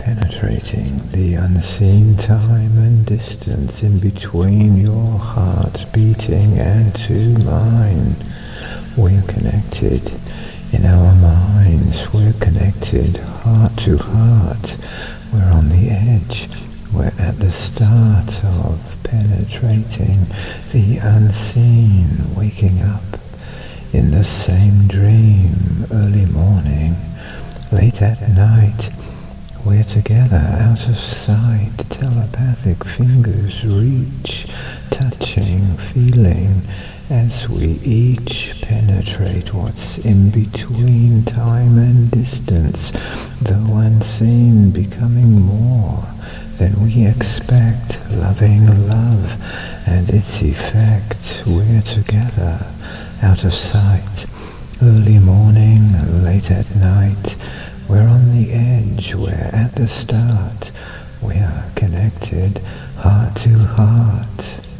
penetrating the unseen time and distance in between your heart beating and to mine. We're connected in our minds, we're connected heart to heart, we're on the edge, we're at the start of penetrating the unseen, waking up in the same dream, early morning, late at night. We're together, out of sight, telepathic fingers reach, touching, feeling, as we each penetrate what's in between time and distance, though unseen, becoming more than we expect, loving love and its effect. We're together, out of sight, early morning, late at night. We're on the edge, we're at the start, we're connected heart to heart.